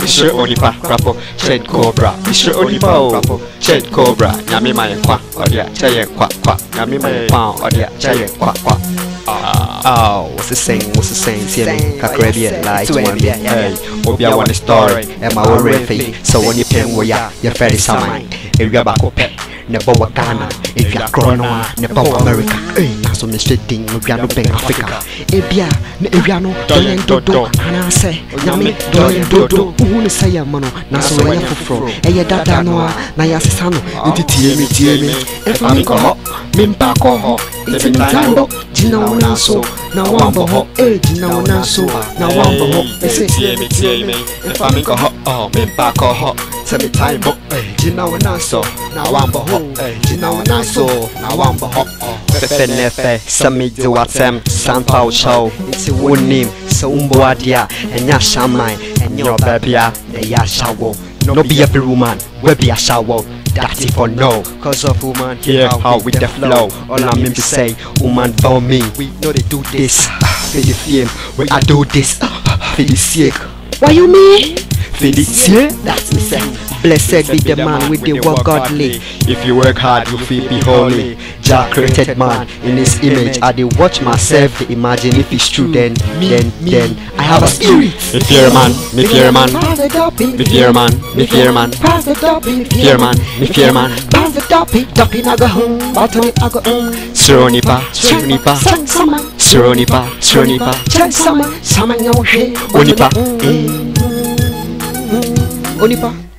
Mr. Onipa, Rapo, Ched Cobra, Mr. Onipa, Ched Cobra, Yami my qua, or the Chayan quack quack, Yami my pound, or the Chayan quack quack. Oh, what's the saying? See me, Caribbean, like to one day. Hey, Obia one story, and my own refi. So when you pen where you're fairly summer, if you're back up, never Ghana, if you're Corona, never America. Hey, that's on the street thing, if you're not paying Africa. If you're no, don't do, and I say, Yami, don't do, who say a mano, Naso, a fro, a yada no, Nayasano, into TME, if I'm go, Mimpako, it's in Tando, Gina Naso, now one boho, Gina Naso, now one boho, they say, TME, if I'm go, oh, Mimpako, semi time book, Gina Naso, now one boho, Gina Naso, now one boho, Fenefe, Sami do what Sam, Sanpao show, it's a one name, so Umboadia, and Yashamai, and your baby, the Yashawo, no be every woman, will be a shower. That's it for no, cause of woman, here how with the flow. All I mean to say, woman for me, we know they do this, for the fame, when I do this, for the sake. What you mean? For the sake, that's me say. Blessed be the man with the work godly. If you work hard, you feel be holy. Jah created man in his image. I did watch myself to imagine if it's true, then I have a spirit. Me fear man, me fear man, me fear man, me fear man, fear man, me fear man. Pass the doppy, I go home, bottom I go home. Suronipa, Onipa.